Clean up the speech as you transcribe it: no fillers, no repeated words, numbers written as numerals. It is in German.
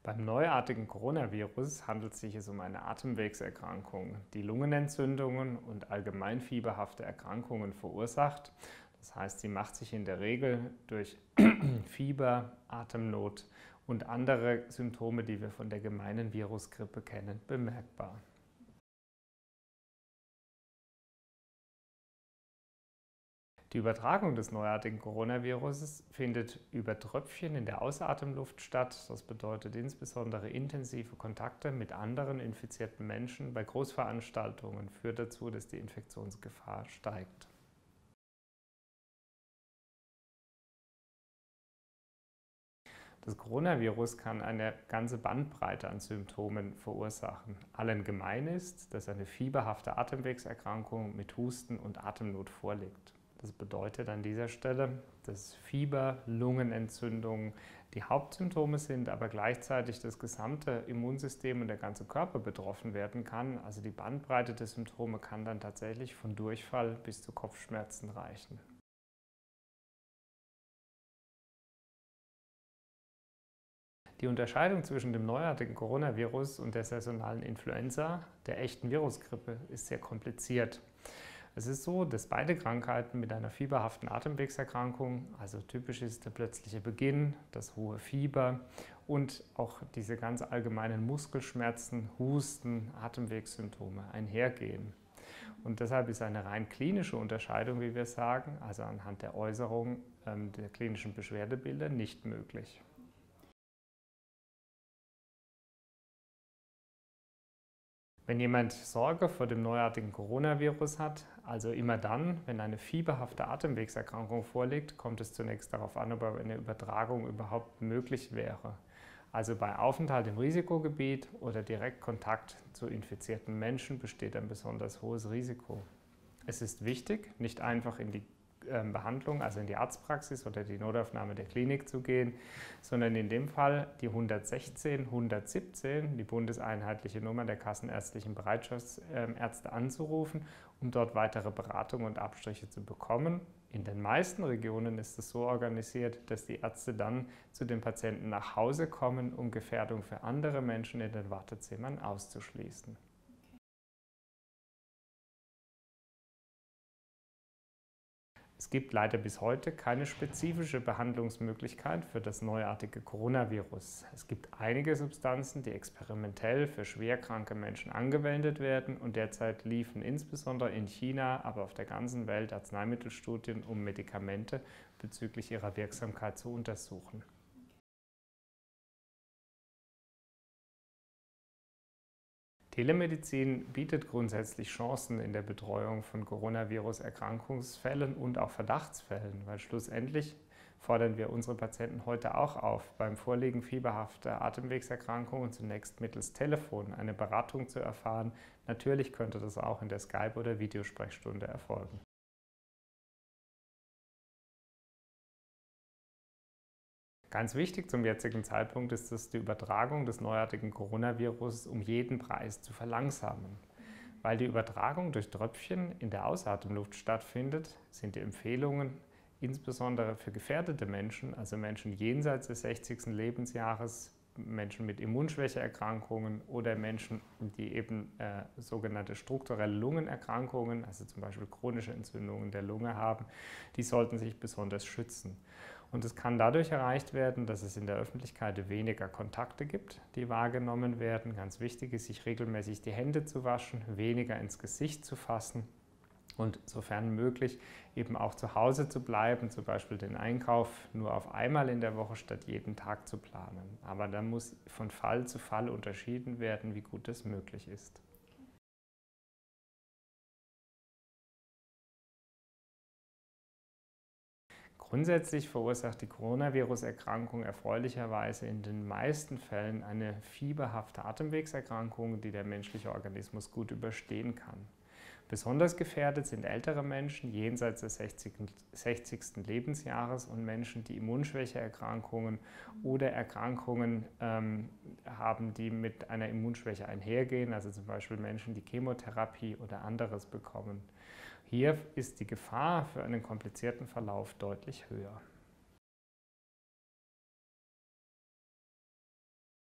Beim neuartigen Coronavirus handelt es sich um eine Atemwegserkrankung, die Lungenentzündungen und allgemein fieberhafte Erkrankungen verursacht. Das heißt, sie macht sich in der Regel durch Fieber, Atemnot und andere Symptome, die wir von der gemeinen Virusgrippe kennen, bemerkbar. Die Übertragung des neuartigen Coronavirus findet über Tröpfchen in der Ausatemluft statt. Das bedeutet insbesondere intensive Kontakte mit anderen infizierten Menschen. Bei Großveranstaltungen führt dazu, dass die Infektionsgefahr steigt. Das Coronavirus kann eine ganze Bandbreite an Symptomen verursachen. Allen gemein ist, dass eine fieberhafte Atemwegserkrankung mit Husten und Atemnot vorliegt. Das bedeutet an dieser Stelle, dass Fieber, Lungenentzündungen die Hauptsymptome sind, aber gleichzeitig das gesamte Immunsystem und der ganze Körper betroffen werden kann. Also die Bandbreite der Symptome kann dann tatsächlich von Durchfall bis zu Kopfschmerzen reichen. Die Unterscheidung zwischen dem neuartigen Coronavirus und der saisonalen Influenza, der echten Virusgrippe, ist sehr kompliziert. Es ist so, dass beide Krankheiten mit einer fieberhaften Atemwegserkrankung, also typisch ist der plötzliche Beginn, das hohe Fieber und auch diese ganz allgemeinen Muskelschmerzen, Husten, Atemwegssymptome einhergehen. Und deshalb ist eine rein klinische Unterscheidung, wie wir sagen, also anhand der Äußerung der klinischen Beschwerdebilder, nicht möglich. Wenn jemand Sorge vor dem neuartigen Coronavirus hat, also immer dann, wenn eine fieberhafte Atemwegserkrankung vorliegt, kommt es zunächst darauf an, ob eine Übertragung überhaupt möglich wäre. Also bei Aufenthalt im Risikogebiet oder Direktkontakt zu infizierten Menschen besteht ein besonders hohes Risiko. Es ist wichtig, nicht einfach in die Behandlung, also in die Arztpraxis oder die Notaufnahme der Klinik zu gehen, sondern in dem Fall die 116 117, die bundeseinheitliche Nummer der kassenärztlichen Bereitschaftsärzte anzurufen, um dort weitere Beratung und Abstriche zu bekommen. In den meisten Regionen ist es so organisiert, dass die Ärzte dann zu den Patienten nach Hause kommen, um Gefährdung für andere Menschen in den Wartezimmern auszuschließen. Es gibt leider bis heute keine spezifische Behandlungsmöglichkeit für das neuartige Coronavirus. Es gibt einige Substanzen, die experimentell für schwerkranke Menschen angewendet werden und derzeit liefen insbesondere in China, aber auf der ganzen Welt Arzneimittelstudien, um Medikamente bezüglich ihrer Wirksamkeit zu untersuchen. Telemedizin bietet grundsätzlich Chancen in der Betreuung von Coronavirus-Erkrankungsfällen und auch Verdachtsfällen, weil schlussendlich fordern wir unsere Patienten heute auch auf, beim Vorliegen fieberhafter Atemwegserkrankungen zunächst mittels Telefon eine Beratung zu erfahren. Natürlich könnte das auch in der Skype- oder Videosprechstunde erfolgen. Ganz wichtig zum jetzigen Zeitpunkt ist es, die Übertragung des neuartigen Coronavirus um jeden Preis zu verlangsamen. Weil die Übertragung durch Tröpfchen in der Ausatemluft stattfindet, sind die Empfehlungen insbesondere für gefährdete Menschen, also Menschen jenseits des 60. Lebensjahres, Menschen mit Immunschwächeerkrankungen oder Menschen, die eben sogenannte strukturelle Lungenerkrankungen, also zum Beispiel chronische Entzündungen der Lunge haben, die sollten sich besonders schützen. Und es kann dadurch erreicht werden, dass es in der Öffentlichkeit weniger Kontakte gibt, die wahrgenommen werden. Ganz wichtig ist, sich regelmäßig die Hände zu waschen, weniger ins Gesicht zu fassen und sofern möglich eben auch zu Hause zu bleiben, zum Beispiel den Einkauf nur auf einmal in der Woche statt jeden Tag zu planen. Aber da muss von Fall zu Fall unterschieden werden, wie gut es möglich ist. Grundsätzlich verursacht die Coronavirus-Erkrankung erfreulicherweise in den meisten Fällen eine fieberhafte Atemwegserkrankung, die der menschliche Organismus gut überstehen kann. Besonders gefährdet sind ältere Menschen jenseits des 60. Lebensjahres und Menschen, die Immunschwächeerkrankungen oder Erkrankungen haben, die mit einer Immunschwäche einhergehen, also zum Beispiel Menschen, die Chemotherapie oder anderes bekommen. Hier ist die Gefahr für einen komplizierten Verlauf deutlich höher.